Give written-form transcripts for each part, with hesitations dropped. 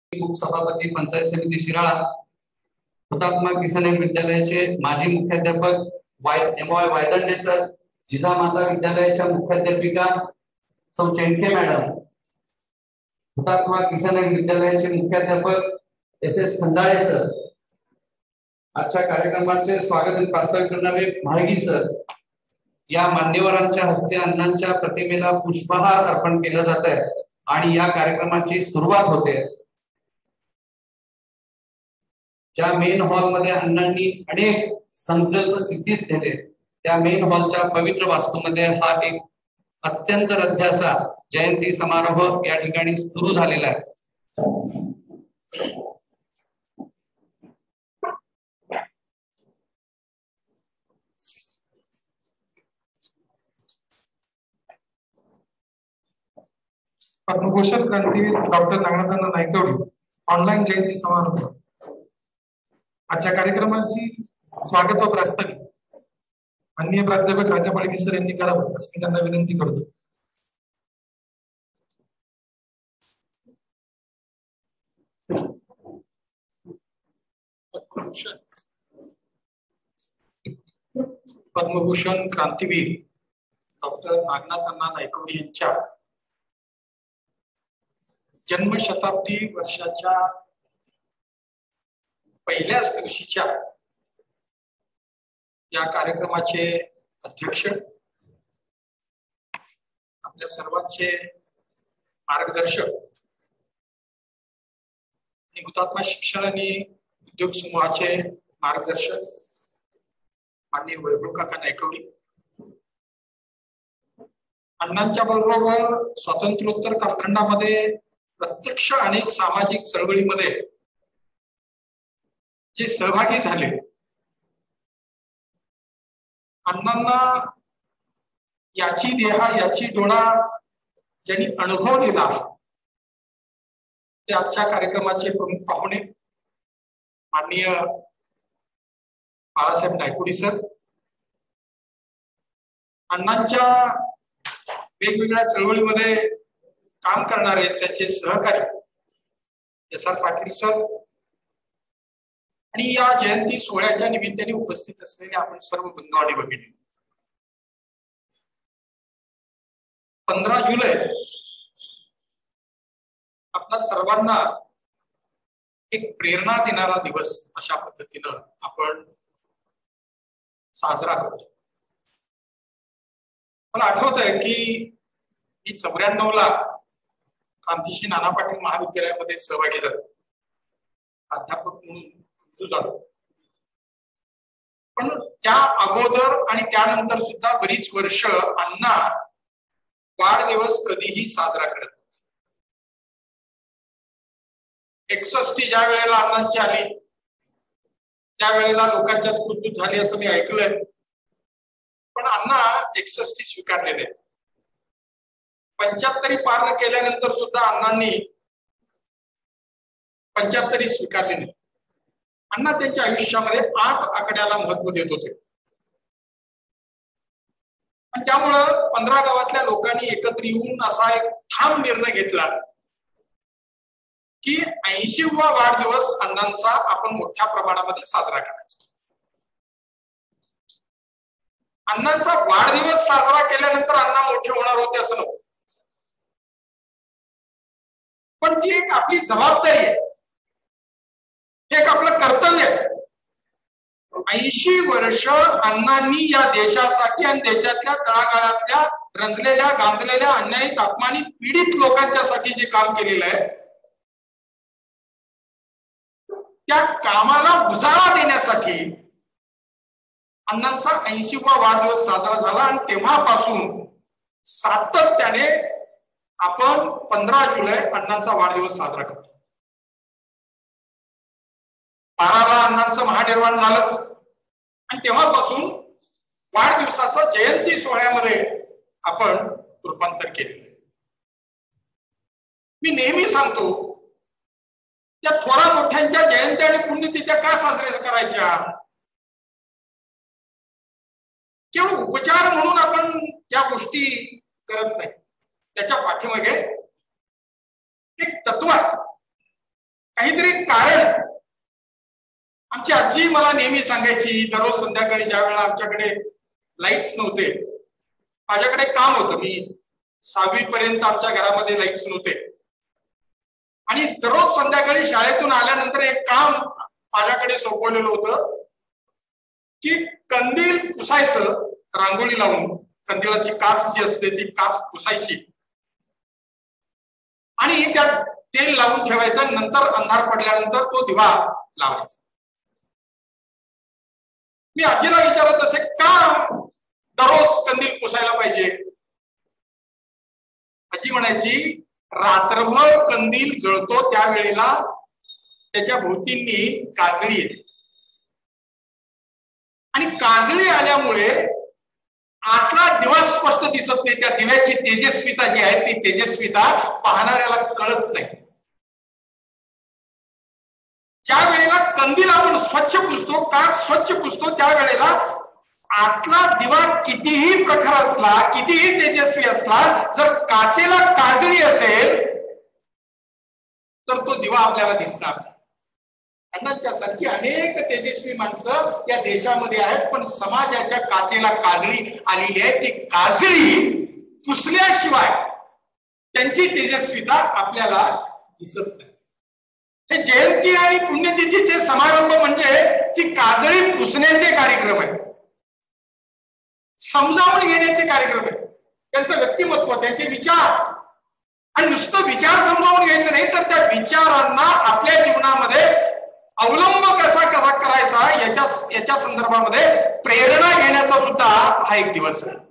उपसभापती पंचायत समिती शिराळा, हुतात्मा किसन विद्यालयाचे माजी मुख्याध्यापक एम.वाय. वायदंडे सर, जिजामाता विद्यालयाच्या मुख्याध्यापिका सौ चेंडके मॅडम, हुतात्मा किसन विद्यालयाचे मुख्याध्यापक एस.एस. खंडाळे सर, आजच्या कार्यक्रमाचे स्वागत आणि प्रास्ताविक करणारे म्हाळगी सर, या मान्यवरांच्या हस्ते अण्णांच्या प्रतिमेला पुष्पहार अर्पण केला जात आहे आणि या कार्यक्रमाची सुरुवात होते। ज्या मेन हॉल मध्ये अण्णांनी अनेक संकल्प सिद्धीस केले, त्या मेन हॉलच्या पवित्र वास्तूमध्ये हा एक अत्यंत रथाचा जयंती समारोह या ठिकाणी सुरू झालेला आहे। पद्मभूषण क्रांतीवीर डॉक्टर नागनाथांना नायकवडी ऑनलाईन जयंती समारोह आजच्या कार्यक्रमाची स्वागत व प्रास्ताविक माननीय प्राध्यापक राजा माळगी सर यांनी करावं असं मी त्यांना विनंती करतो। पद्मभूषण क्रांतीवीर डॉक्टर नागनाथांना नायकवडी यांच्या जन्मशताब्दी वर्षाच्या पहिल्याच दिवशीच्या या कार्यक्रमाचे अध्यक्ष, आपल्या सर्वांचे मार्गदर्शक आणि हुतात्मा शिक्षण आणि उद्योग समूहाचे मार्गदर्शक माननीय वैभव काका नायकवडी, अण्णांच्या बरोबर स्वातंत्र्योत्तर कालखंडामध्ये प्रत्यक्ष अनेक सामाजिक चळवळीमध्ये जे सहभागी झाले, अण्णांना याची देहा याची डोळा ज्यांनी अनुभव दिला ते आजच्या कार्यक्रमाचे प्रमुख पाहुणे माननीय बाळासाहेब नायकवडी सर, अण्णांच्या वेगवेगळ्या चळवळीमध्ये काम करणारे त्यांचे सहकारी एस.आर. पाटील सर आणि या जयंती सोहळ्याच्या निमित्ताने उपस्थित असलेले आपण सर्व बंधू आणि भगिनी, 15 जुलै आपल्या सर्वांना एक प्रेरणा देणारा दिवस अशा पद्धतीनं आपण साजरा करतो। मला आठवत आहे की मी 94ला क्रांतिश्री नाना पाटील महाविद्यालयामध्ये सहभागी झालो, प्राध्यापक म्हणून झालो, पण त्या अगोदर आणि त्यानंतर सुद्धा बरीच वर्ष अण्णा वाढदिवस कधीही साजरा करत। 61 ज्या वेळेला अण्णांची आली त्यावेळेला लोकांच्यात कुतूहल झाली असं मी ऐकलंय, पण अण्णा 61 स्वीकारलेले आहेत। 75 पार केल्यानंतर सुद्धा अण्णांनी 75 स्वीकारले नाही। अण्णा त्यांच्या आयुष्यामध्ये 8 आकड्याला महत्व देत होते आणि त्यामुळं 15 गावातल्या लोकांनी एकत्र येऊन असा एक ठाम निर्णय घेतला की 80वा वाढदिवस अण्णांचा आपण मोठ्या प्रमाणामध्ये साजरा करायचा। अण्णांचा वाढदिवस साजरा केल्यानंतर अण्णा मोठे होणार होते असं नव्हतं, पण ती एक आपली जबाबदारी आहे, एक आपलं कर्तव्य आहे। 80 वर्ष अण्णांनी या देशासाठी आणि देशातल्या तळागाळातल्या रंजलेल्या गांजलेल्या अन्यायित अपमानित पीडित लोकांच्यासाठी जे काम केलेलं आहे त्या कामाला उजाळा देण्यासाठी अण्णांचा 80वा वाढदिवस साजरा झाला आणि तेव्हापासून सातत्याने आपण 15 जुलै अण्णांचा वाढदिवस साजरा करतो। 12ला अण्णांचं महानिर्वाण झालं आणि तेव्हापासून वाढदिवसाचं जयंती सोहळ्यामध्ये आपण रूपांतर केले। मी नेहमी सांगतो त्या थोरा मोठ्यांच्या जयंत्या आणि पुण्यतिथ्या का साजऱ्या करायच्या? केवळ उपचार म्हणून आपण या गोष्टी करत नाही, त्याच्या पाठीमागे एक तत्व आहे। काहीतरी कारण. आमची आजी मला नेहमी सांगायची, दररोज संध्याकाळी ज्या वेळेला आमच्याकडे लाईट्स नव्हते, माझ्याकडे काम होतं, मी 6वी पर्यंत आमच्या घरामध्ये लाईट्स नव्हते, आणि दररोज संध्याकाळी शाळेतून आल्यानंतर एक काम माझ्याकडे सोपवलेलं होतं की कंदील पुसायचं, रांगोळी लावून कंदिलाची काच जी असते ती काच पुसायची आणि त्यात तेल लावून ठेवायचं, नंतर अंधार पडल्यानंतर तो दिवा लावायचा. मी आजीला विचारत असे, का दररोज कंदील पुसायला पाहिजे? आजी म्हणायची, रात्रभर कंदील जळतो त्यावेळेला त्याच्या भोवतींनी काजळी येते, आणि काजळी आल्यामुळे आतला दिवा स्पष्ट दिसत नाही. त्या दिव्याची तेजस्विता जी आहे ती तेजस्विता पाहणाऱ्याला कळत नाही. ज्या वेळेला कंदील आपण स्वच्छ पुसतो, काच स्वच्छ पुसतो, त्यावेळेला आतला दिवा कितीही प्रखर असला, कितीही तेजस्वी असला, जर काचेला काजळी असेल तर तो दिवा आपल्याला दिसणार नाही. अण्णांच्यासारखी अनेक तेजस्वी माणसं या देशामध्ये आहेत, पण समाजाच्या काचेला काजळी आलेली आहे. ती काजळी पुसल्याशिवाय त्यांची तेजस्विता आपल्याला दिसत नाही. हे जयंती आणि पुण्यतिथीचे समारंभ म्हणजे ती काजळी पुसण्याचे कार्यक्रम आहे, समजावून घेण्याचे कार्यक्रम आहे. त्यांचं व्यक्तिमत्व, त्यांचे विचार, आणि नुसतं विचार समजावून घ्यायचं नाही, तर त्या विचारांना आपल्या जीवनामध्ये अवलंब कसा करायचा याच्या संदर्भामध्ये प्रेरणा घेण्याचा सुद्धा हा एक दिवस आहे.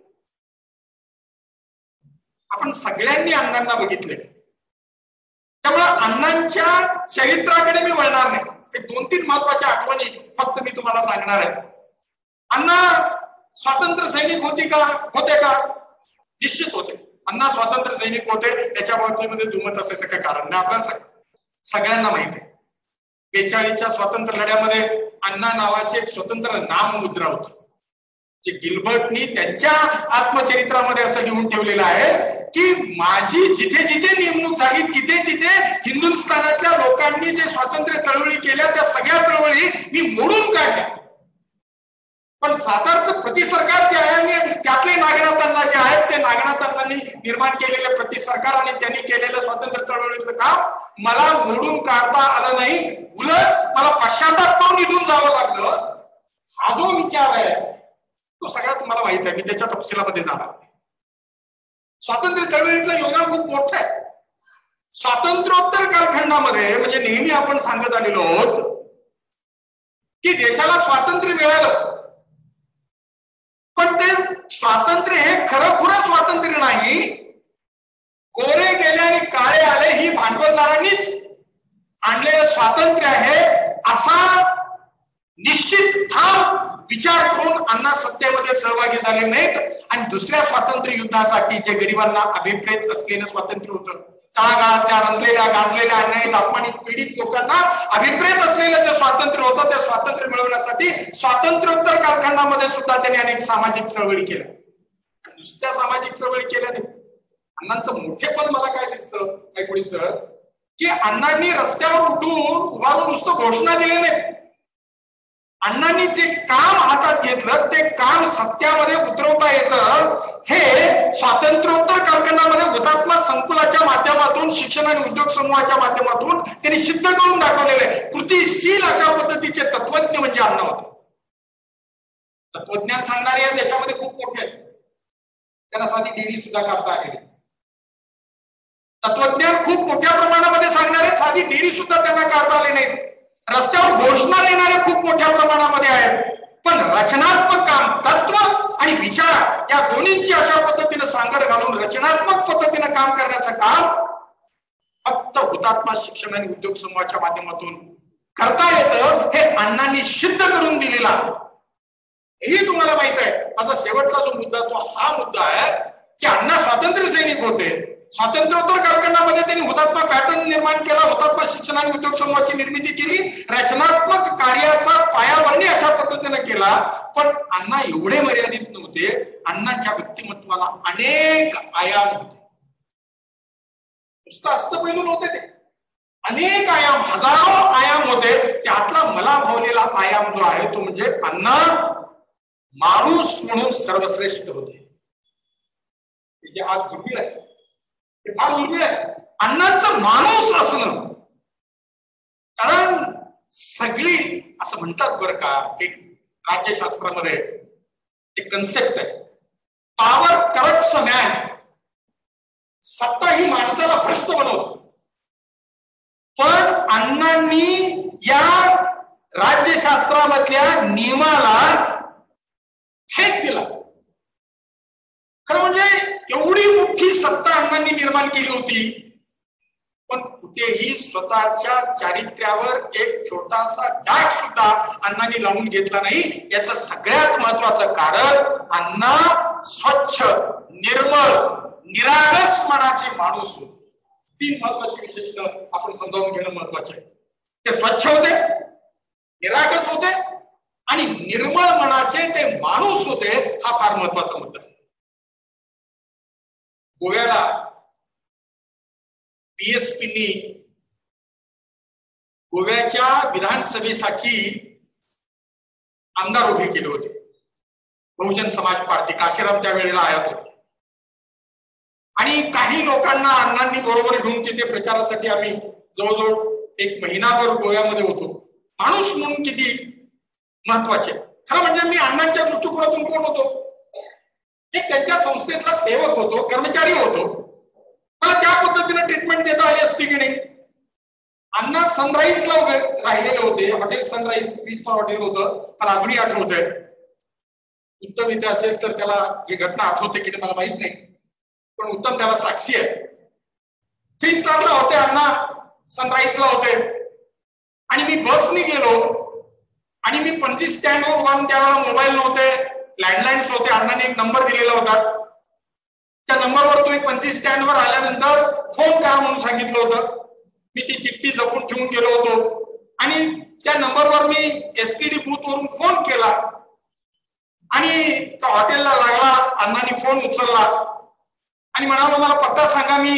आपण सगळ्यांनी अण्णांना बघितले, त्यामुळे अण्णांच्या चरित्राकडे मी वळणार नाही. एक 2-3 महत्वाच्या आठवणी फक्त मी तुम्हाला सांगणार आहे. अण्णा स्वातंत्र्य सैनिक होते का? निश्चित होते. अण्णा स्वातंत्र्य सैनिक होते, त्याच्या बाबतीमध्ये दुमत असायचं काय कारण नाही. आपल्याला सगळ्यांना माहिती आहे, 42च्या स्वातंत्र्य लढ्यामध्ये अण्णा नावाचे एक स्वतंत्र नाममुद्रा होती. जे गिल्बर्टनी त्यांच्या आत्मचरित्रामध्ये असं लिहून ठेवलेलं आहे की माझी जिथे जिथे नेमणूक झाली तिथे तिथे हिंदुस्थानातल्या लोकांनी जे स्वातंत्र्य चळवळी केल्या त्या सगळ्या चळवळी मी मोडून काढल्या, पण सातारचं प्रतिसरकार जे आहे त्यातले नागनाथांना जे आहेत ते नागनाथांनी निर्माण केलेले प्रतिसरकार आणि त्यांनी केलेलं स्वातंत्र्य चळवळीचं काम मला मोडून काढता आलं नाही, उलट मला पश्चाताप करून इथून जावं लागलं. हा जो विचार आहे तो सगळा तुम्हाला माहित आहे, मी त्याच्या तपशिलामध्ये जाणार नाही. स्वातंत्र्य चळवळीतलं योगदान खूप मोठं आहे. स्वातंत्र्योत्तर कालखंडामध्ये म्हणजे नेहमी आपण सांगत आलेलो आहोत की देशाला स्वातंत्र्य मिळालं, पण ते स्वातंत्र्य हे खरंखुरं स्वातंत्र्य नाही. गोरे गेले आणि काळे आले ही भांडवलदारांनीच आणलेलं स्वातंत्र्य आहे असा निश्चित ठाम विचार करून अण्णा सत्तेमध्ये सहभागी झाले नाहीत, आणि दुसऱ्या स्वातंत्र्य युद्धासाठी जे गरिबांना अभिप्रेत असलेलं स्वातंत्र्य होतं, तळागाळातल्या रंजलेल्या गाजलेल्या अन्यायित अपमानित पीडित लोकांना अभिप्रेत असलेलं जे स्वातंत्र्य होतं ते स्वातंत्र्य मिळवण्यासाठी स्वातंत्र्योत्तर कालखंडामध्ये सुद्धा त्यांनी अनेक सामाजिक चळवळी केल्या. नुसत्या सामाजिक चळवळी केल्या नाही. अण्णांचं मोठेपण मला काय दिसतं काय सर, की अण्णांनी रस्त्यावर उभारून नुसतं घोषणा दिल्या नाही. अण्णांनी जे काम हातात घेतलं ते काम सत्यामध्ये उतरवता येतं हे स्वातंत्र्योत्तर कालखंडामध्ये हुतात्मा संकुलाच्या माध्यमातून, शिक्षण आणि उद्योग समूहाच्या माध्यमातून त्यांनी सिद्ध करून दाखवलेले आहे. कृतीशील अशा पद्धतीचे तत्वज्ञ म्हणजे अण्णा होते. तत्वज्ञान सांगणारे या देशामध्ये खूप मोठे आहेत, त्यांना साधी डेअरी सुद्धा काढता आलेली. तत्वज्ञान खूप मोठ्या प्रमाणामध्ये सांगणारे साधी डेअरी सुद्धा त्यांना काढता आले नाहीत. रस्त्यावर घोषणा देणारे खूप मोठ्या प्रमाणामध्ये आहेत, पण रचनात्मक काम, तत्व आणि विचार या दोन्हींची अशा पद्धतीने सांगड घालून रचनात्मक पद्धतीने काम करण्याचं काम फक्त हुतात्मा शिक्षण आणि उद्योग समूहाच्या माध्यमातून करता येतं हे अण्णांनी सिद्ध करून दिलेला. हेही तुम्हाला माहित आहे. माझा शेवटचा जो मुद्दा तो हा मुद्दा आहे की अण्णा स्वातंत्र्य सैनिक होते. स्वातंत्र्योत्तर कालखंडामध्ये त्यांनी हुतात्मा पॅटर्न निर्माण केला, हुतात्मा शिक्षण आणि उद्योग समूहाची निर्मिती केली, रचनात्मक कार्याचा पायाभरणी अशा पद्धतीने केला. पण अण्णा एवढे मर्यादित नव्हते, अण्णांच्या व्यक्तिमत्वाला अनेक आयाम होते. नुसतं अस्तपैलू नव्हते ते. अनेक आयाम, हजारो आयाम होते. त्यातला मला भावलेला आयाम जो आहे तो म्हणजे अण्णा माणूस म्हणून सर्वश्रेष्ठ होते. जे आज दुर्मिळ आहे, ते फार दुर्मिळ आहे अण्णांचं माणूस असणं. कारण सगळी असं म्हणतात बरं का, एक राज्यशास्त्रामध्ये एक कन्सेप्ट आहे, पॉवर करप्ट्स अ मॅन. सत्ता ही माणसाला भ्रष्ट बनवते. पण अण्णांनी या राज्यशास्त्रामधल्या नियमाला छेद दिला. खरं म्हणजे एवढी मोठी सत्ता अण्णांनी निर्माण केली होती, पण कुठेही स्वतःच्या चारित्र्यावर एक छोटासा डाग सुद्धा अण्णांनी लावून घेतला नाही. याचं सगळ्यात महत्वाचं कारण अण्णा स्वच्छ, निर्मळ, निरागस मनाचे माणूस होते. 3 महत्वाची विशेषणं आपण समजावून घेणं महत्वाचे आहे. ते स्वच्छ होते, निरागस होते आणि निर्मळ मनाचे ते माणूस होते. हा फार महत्वाचा मुद्दा आहे. गोव्याला बीएसपीनी गोव्याच्या विधानसभेसाठी आमदार उभे केले होते. बहुजन समाज पार्टी, काशीराम त्यावेळेला आयात होते. आणि काही लोकांना अण्णांनी बरोबर घेऊन तिथे प्रचारासाठी आम्ही जवळजवळ 1 महिनाभर गोव्यामध्ये होतो. माणूस म्हणून किती महत्वाचे. खरं म्हणजे मी अण्णांच्या दृष्टिकोनातून कोण होतो, एक त्यांच्या संस्थेतला सेवक होतो, कर्मचारी होतो. मला त्या पद्धतीने ट्रीटमेंट देता आली असती की नाही. अण्णा सनराईजला राहिलेले होते. हॉटेल सनराईज 3 स्टार हॉटेल होतं. मला अजूनही आठवतंय. उत्तम इथे असेल तर त्याला ही घटना आठवते की मला माहित नाही, पण उत्तम त्याला साक्षी आहे. 3 स्टारला होते अण्णा, सनराईजला होते. आणि मी बसनी गेलो आणि मी पणजी स्टँडवर उभारून, त्यावेळेला मोबाईल नव्हते, लँडलाईन्स होते. अण्णांनी एक नंबर दिलेला होता. त्या नंबरवर तुम्ही पणजी स्टँडवर आल्यानंतर फोन करा म्हणून सांगितलं होतं. मी ती चिठ्ठी जपून ठेवून गेलो होतो आणि त्या नंबरवर मी एसटीडी बूथ वरून फोन केला आणि त्या हॉटेलला लागला. अण्णांनी फोन उचलला आणि म्हणालो मला पत्ता सांगा, मी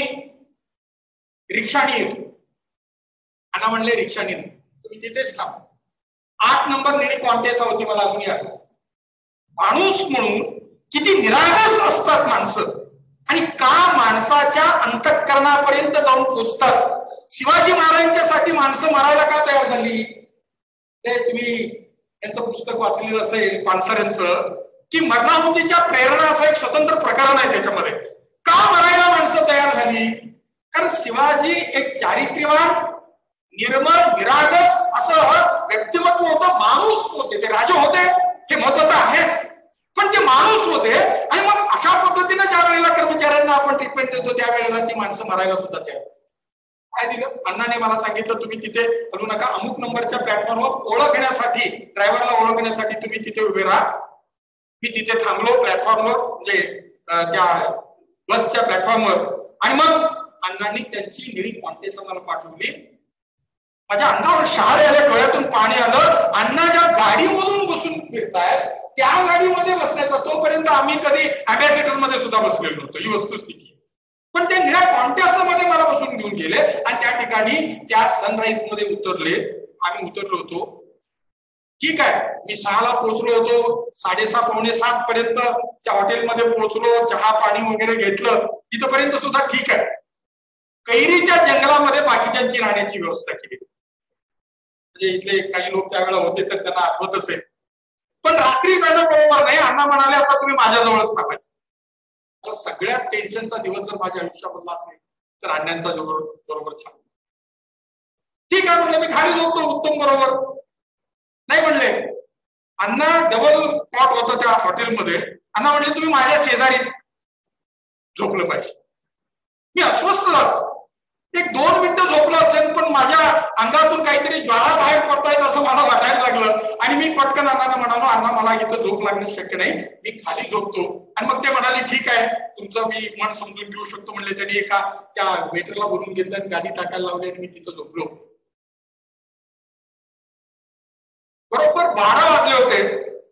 रिक्षाने येतो. अण्णा म्हणले रिक्षाने नाही, तुम्ही तिथेच थांबा. 8 नंबर निळी कॉन्टेसा होती, मला अजूनही आठवतं. माणूस म्हणून किती निरागस असतात माणसं आणि का माणसाच्या अंतःकरणापर्यंत जाऊन पोचतात. शिवाजी महाराजांच्यासाठी माणसं मरायला का तयार झाली. ते तुम्ही यांचं पुस्तक वाचलेलं असेल पानसरेंचं, की मरणाहुतीच्या प्रेरणा असा एक स्वतंत्र प्रकरण आहे त्याच्यामध्ये. का मरायला माणसं तयार झाली, कारण शिवाजी एक चारित्र्यवान, निर्मळ, निरागस असं व्यक्तिमत्व होतं. माणूस होते. ते राजे होते हे महत्वाचं आहेच, पण ते माणूस होते. आणि मग अशा पद्धतीने ज्या वेळेला कर्मचाऱ्यांना आपण ट्रीटमेंट देतो त्यावेळेला ती माणसं मरायला सुद्धा तयार. काय दिलं अण्णाने मला सांगितलं, तुम्ही तिथे हलू नका, अमुक नंबरच्या प्लॅटफॉर्मवर ओळखण्यासाठी, ड्रायव्हरला ओळखण्यासाठी तुम्ही तिथे उभे राहा. मी तिथे थांबलो प्लॅटफॉर्मवर, म्हणजे त्या बसच्या प्लॅटफॉर्मवर. आणि मग अण्णांनी त्यांची निळी कॉन्टेसा मला पाठवली. माझ्या अंगावर शहारे आले, डोळ्यातून पाणी आलं. अण्णा ज्या गाडीमधून बसून फिरतायत त्या गाडीमध्ये बसण्याचा, तोपर्यंत आम्ही कधी अँबॅसेडर मध्ये सुद्धा बसलेलो नव्हतो, ही वस्तुस्थिती. पण ते निळ्या कॉन्टेसामध्ये मला बसून घेऊन गेले आणि त्या ठिकाणी त्या सनराईज मध्ये उतरले. आम्ही उतरलो होतो, ठीक आहे. मी 6ला पोहोचलो होतो. 6:30 पावणे 7 पर्यंत त्या हॉटेलमध्ये पोहोचलो. चहा पाणी वगैरे घेतलं. इथपर्यंत सुद्धा ठीक आहे. कैरीच्या जंगलामध्ये बाकीच्यांची राहण्याची व्यवस्था केली. म्हणजे इथले काही लोक त्यावेळेला होते तर त्यांना आठवत असेल. पण रात्री जाणं बरोबर नाही. अण्णा म्हणाले आता तुम्ही माझ्याजवळच थांबायचं. मला सगळ्यात टेन्शनचा दिवस जर माझ्या आयुष्यामधला असेल तर अण्णांचा बरोबर छान. ठीक आहे म्हणले, मी खाली झोपतो उत्तम बरोबर. नाही म्हणले. अण्णा डबल कॉट होतं त्या हॉटेलमध्ये. अण्णा म्हणले तुम्ही माझ्या शेजारी झोपलं पाहिजे. मी अस्वस्थ झालो. 1-2 मिनिटं झोपलं असेल, पण माझ्या अंगातून काहीतरी ज्वाला बाहेर पडतायत असं मला वाटायला लागलं. आणि मी पटकन अण्णांना म्हणालो, अण्णा मला इथं झोप लागणं शक्य नाही, मी खाली झोपतो. आणि मग ते म्हणाले ठीक आहे, तुमचं मी मन समजून घेऊ शकतो म्हणले. त्यांनी एका त्या वेटरला बोलून घेतलं आणि गाडी टाकायला लावली आणि मी तिथं झोपलो. बरोबर 12 वाजले होते.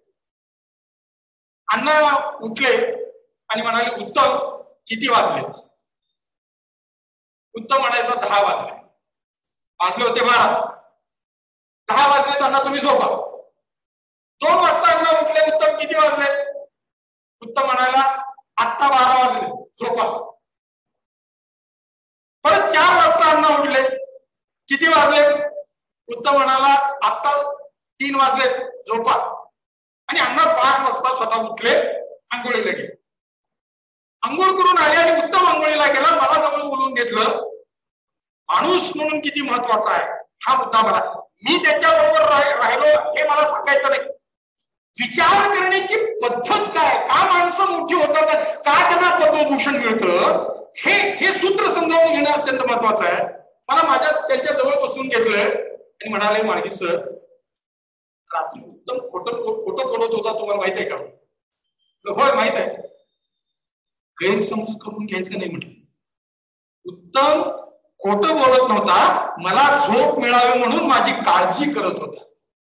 अण्णा उठले आणि म्हणाले उत्तम किती वाजले. उत्तम म्हणायचा 10 वाजले. वाजले होते 12, 10 वाजले त्यांना तुम्ही झोपा. 2 वाजता अण्णा उठले. उत्तम किती वाजले? उत्तम म्हणाला आत्ता 12 वाजले, झोपा. परत 4 वाजता अण्णा उठले. किती वाजले? उत्तम म्हणाला आत्ता 3 वाजले, झोपा. आणि अण्णा 5 वाजता स्वतः उठले, आंघोळीला गेले. आंघोळ करून आले आणि उत्तम आंघोळीला गेला. मला जवळ बोलून घेतलं. माणूस म्हणून किती महत्वाचा आहे हा मुद्दा मला, मी त्याच्याबरोबर राहिलो हे मला सांगायचं नाही. विचार करण्याची पद्धत काय, का माणसं मोठी होतात, का त्यांना पद्मभूषण मिळतं, हे सूत्र समजावून घेणं अत्यंत महत्वाचं आहे. मला त्यांच्या जवळ बसून घेतलं आणि म्हणाले, माळगी सर, रात्री उत्तम खोटं बोलत होता, तुम्हाला माहित आहे का? होय माहित आहे. गैरसमज करून घ्यायचं नाही म्हटलं. उत्तम खोटं बोलत नव्हता, मला झोप मिळावी म्हणून माझी काळजी करत होता.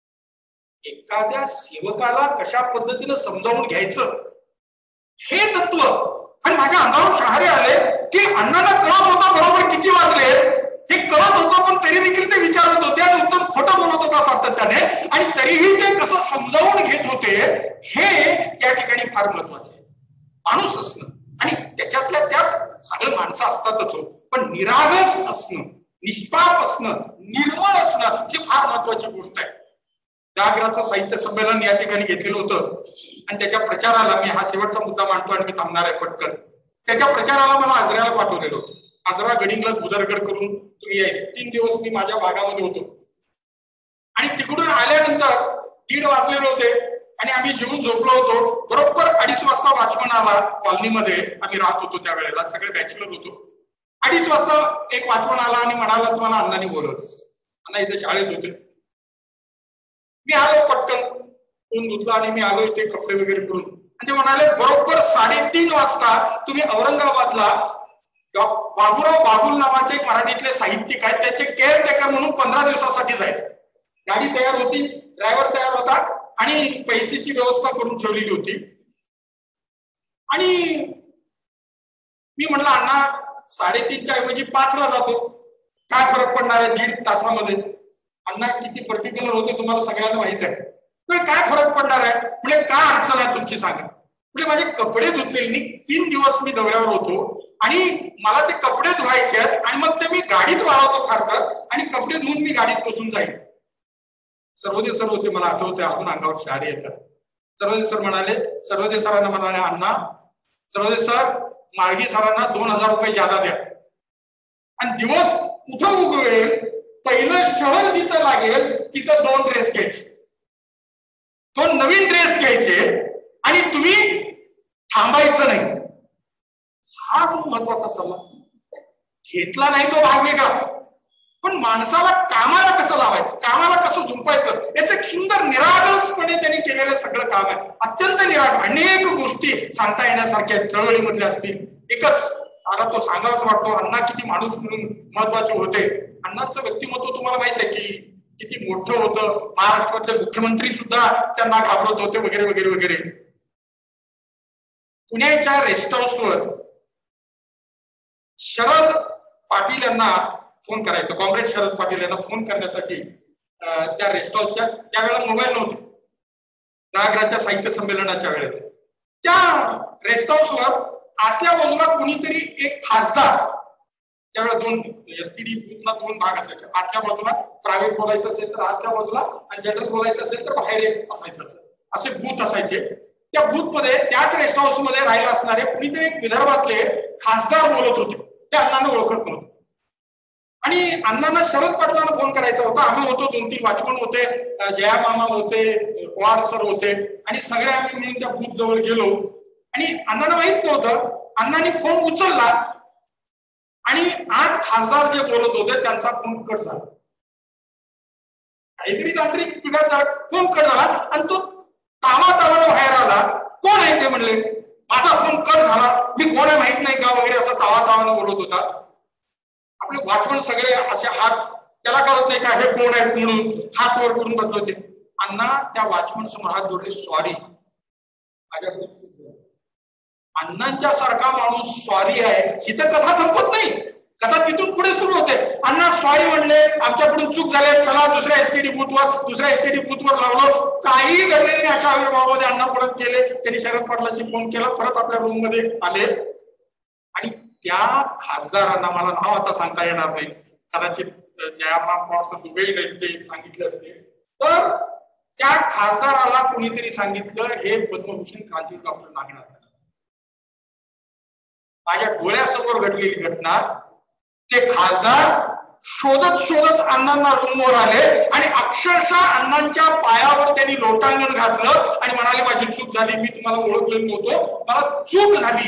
एखाद्या सेवकाला कशा पद्धतीनं समजावून घ्यायचं हे तत्व. आणि माझ्या अंगावर शहारे आले की अण्णाला कळत होता बरोबर किती वाजले, हे कळत होतं, पण तरी देखील ते विचारत होते आणि उत्तम खोटं बोलत होता सातत्याने, आणि तरीही ते कसं समजावून घेत होते हे या ठिकाणी फार महत्वाचं आहे. माणूस असणं आणि त्याच्यातल्या त्यात सगळे माणसं असतातच, पण निरागस असणं, निष्पाप असणं, निर्मळ असणं ही फार महत्वाची गोष्ट आहे. व्याघ्राचं साहित्य संमेलन या ठिकाणी घेतलेलं होतं आणि त्याच्या प्रचाराला, मी हा शेवटचा मुद्दा मांडतो आणि मी थांबणार आहे पटकन, त्याच्या प्रचाराला मला आजऱ्याला पाठवलेलं होतं. आजरा गडिंगलज बुदरगड करून तुम्ही यायचं. 3 दिवस मी माझ्या भागामध्ये होतो आणि तिकडून आल्यानंतर 1:30 वाजलेले होते आणि आम्ही जेवून झोपलो होतो. बरोबर 2:30 वाजता वॉचमन आला. कॉलनीमध्ये आम्ही राहत होतो त्यावेळेला, सगळे बॅचलर होतो. 2:30 वाजता एक वॉचमन आला आणि म्हणाला, तुम्हाला अण्णांनी बोलवलं. अण्णा इथे शाळेत होते. मी आलो पटकन, फोन धुतला आणि मी आलो इथे कपडे वगैरे करून. आणि ते म्हणाले, बरोबर 3:30 वाजता तुम्ही औरंगाबादला बाबूराव बागुल नावाचे एक मराठीतले साहित्यिक आहेत, त्याचे केअरटेकर म्हणून 15 दिवसासाठी जायचं. गाडी तयार होती, ड्रायव्हर तयार होता आणि पैशाची व्यवस्था करून ठेवलेली होती. आणि मी म्हटलं, अण्णा 3:30च्या ऐवजी 5ला जातो, काय फरक पडणार आहे 1.5 तासामध्ये? अण्णा किती पर्टिक्युलर होते तुम्हाला सगळ्यांना माहित आहे. म्हणजे काय फरक पडणार आहे? म्हणजे काय अडचण आहे तुमची सांगा. म्हणजे माझे कपडे धुतलेले, 3 दिवस मी दौऱ्यावर होतो आणि मला ते कपडे धुवायचे आहेत आणि मग ते मी गाडीत वाळवतो फारकर आणि कपडे धुवून मी गाडीत बसून जाईल. सर्वोदय सर होते, मला आठवते, अजून अंगावर शहारे येतात. सर्वोदय सर म्हणाले, सर्वोदय सरांना म्हणाले, अण्णा, सर्वोदय सर, माळगी सरांना 2000 रुपये ज्यादा द्या आणि दिवस कुठं उगवेल, पहिलं शहर जिथं लागेल तिथं 2 ड्रेस घ्यायचे, 2 नवीन ड्रेस घ्यायचे आणि तुम्ही थांबायचं नाही. हा खूप महत्वाचा सल्ला. घेतला नाही तो भाग वेगळा, पण माणसाला कामाला कसं लावायचं, कामाला कसं झुंपायचं, याचं एक सुंदर निरागसपणे त्यांनी केलेलं सगळं काम आहे. अत्यंत निरागस. अनेक गोष्टी सांगता येण्यासारख्या चळवळीमधल्या असतील. एकच आता तो सांगावाच वाटतो, अण्णा किती माणूस म्हणून महत्वाचे होते. अण्णांचं व्यक्तिमत्व तुम्हाला माहित आहे की किती मोठं होतं. महाराष्ट्रातले मुख्यमंत्री सुद्धा त्यांना घाबरत होते वगैरे वगैरे वगैरे. पुण्याच्या रेस्ट हाऊसवर शरद पाटील यांना फोन करायचं, कॉम्रेड शरद पाटील यांना फोन करण्यासाठी त्या रेस्ट हाऊसच्या, त्यावेळेला मोबाईल नव्हते, व्याघ्राच्या साहित्य संमेलनाच्या वेळेला, त्या रेस्ट हाऊसवर आतल्या बाजूला कुणीतरी एक खासदार, त्यावेळेला 2 एसटीडी बूथला 2 भाग असायचे, आतल्या बाजूला प्रायव्हेट बोलायचं असेल तर आतल्या बाजूला आणि जनरल बोलायचं असेल तर बाहेर असायचं, असे बूथ असायचे. त्या बूथ मध्ये, त्याच रेस्ट हाऊस मध्ये राहिला असणारे कुणीतरी एक विदर्भातले खासदार बोलत होते. ते अण्णांना ओळखत नव्हते आणि अण्णांना शरद पाटलांना फोन करायचा होता. आम्ही होतो, 2-3 वॉचमन होते, जया मामा होते, पवार सर होते आणि सगळे आम्ही मिळून त्या बूथ जवळ गेलो आणि अण्णांना माहित नव्हतं. अण्णांनी फोन उचलला आणि आज खासदार जे बोलत होते त्यांचा फोन कट झाला. काहीतरी तांत्रिक बिघाड झाला, फोन कट झाला आणि तो तावातावाला बाहेर आला. कोण आहे ते म्हणले, माझा फोन कट झाला, मी कोण आहे माहित नाही का वगैरे असं तावातावानं बोलत होता. आपले वॉचमन सगळे असे हात त्याला करत नाही का, हे कोण आहेत म्हणून हात वर करून बसले होते. अण्णा त्या वॉचमन समोर हात जोडले, सॉरी, अण्णांच्या सारखा माणूस सॉरी आहे, ही तर कथा संपत नाही. कथा तिथून पुढे सुरू होते. अण्णा सॉरी म्हणले, आमच्याकडून चूक झाली, चला दुसऱ्या एसटीडी बूथवर लावलो. काही घडले नाही. अशा आविर्भावामध्ये अण्णा परत गेले. त्यांनी शरद पाटलाशी फोन केला, परत आपल्या रूम मध्ये आले आणि त्या खासदारांना, मला नाव आता सांगता येणार नाही, कदाचित जयामाम दुबई ते सांगितले असते, तर त्या खासदाराला कोणीतरी सांगितलं हे पद्मभूषण क्रांती डॉक्टर नागनाथ. माझ्या डोळ्यासमोर घडलेली घटना. ते खासदार शोधत अण्णांना रूमवर आले आणि अक्षरशः अण्णांच्या पायावर त्यांनी लोटांगण घातलं आणि म्हणाले, माझी चूक झाली, मी तुम्हाला ओळखलेलं नव्हतो, मला चूक झाली.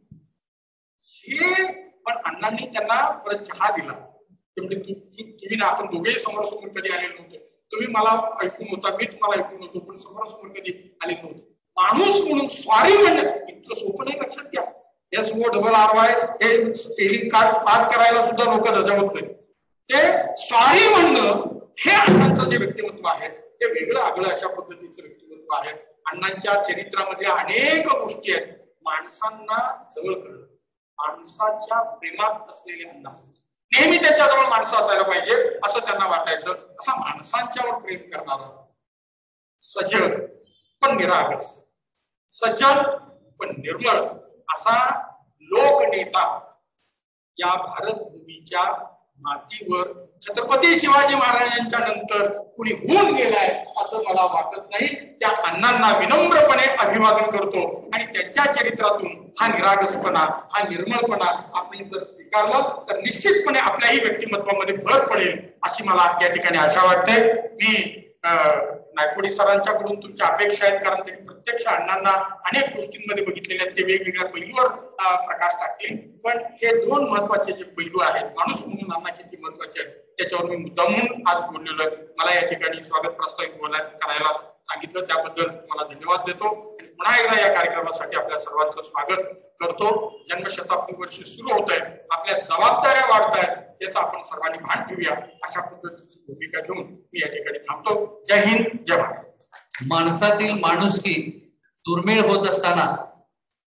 हे पण अण्णांनी त्यांना परत चहा दिला. तुम्ही ना, आपण दोघेही समोरासमोर कधी आलेलो नव्हतो, तुम्ही मला ऐकून होता, मी तुम्हाला ऐकून होतो, पण समोरासमोर कधी आले नव्हतो. माणूस म्हणून सॉरी म्हणणं इतकं सोपं नाही. लक्षात घ्या, SORRY हे स्पेलिंग पाठ करायला सुद्धा लोक धजावत नाही. ते सॉरी म्हणणं हे अण्णांचं जे व्यक्तिमत्व आहे ते वेगळं आगळं अशा पद्धतीचं व्यक्तिमत्व आहे. अण्णांच्या चरित्रामध्ये अनेक गोष्टी आहेत. माणसांना जवळ करणं, माणसाच्या प्रेमात असलेले अण्णा, नेहमी त्याच्याजवळ माणसं असायला पाहिजे असं त्यांना वाटायचं. असा माणसांच्यावर प्रेम करणारा, सजग पण निरागस, सज्जन पण निर्मळ असा लोकनेता या भारत भूमीच्या मातीवर छत्रपती शिवाजी महाराजांच्या नंतर कुणी होऊन गेलाय असं मला वाटत नाही. त्या अण्णांना विनम्रपणे अभिवादन करतो आणि त्यांच्या चरित्रातून हा निरागसपणा, हा निर्मळपणा आपण जर स्वीकारलं तर निश्चितपणे आपल्याही व्यक्तिमत्वामध्ये भर पडेल अशी मला या ठिकाणी आशा वाटते. मी नायकोडी सरांच्याकडून तुमच्या अपेक्षा आहेत, कारण ते प्रत्यक्ष अण्णांना अनेक गोष्टींमध्ये बघितलेले आहेत, ते वेगवेगळ्या पैलूवर प्रकाश टाकतील. पण हे दोन महत्वाचे जे पैलू आहेत, माणूस म्हणून अण्णा किती महत्वाचे आहेत, त्याच्यावर मी मुद्दामून आज बोललेलो आहे. मला या ठिकाणी स्वागत प्रस्तावित करायला सांगितलं, त्याबद्दल तुम्हाला धन्यवाद देतो आणि पुन्हा एकदा या कार्यक्रमासाठी आपल्या सर्वांचं स्वागत करतो. जन्मशताब्दी वर्ष सुरू होत आहे, आपल्या जबाबदाऱ्या वाढत आहेत, याचा आपण सर्वांनी भान ठेवूया अशा पद्धतीची भूमिका घेऊन मी या ठिकाणी थांबतो. जय हिंद, जय भारत. माणसातील माणुसकी दुर्मिळ होत असताना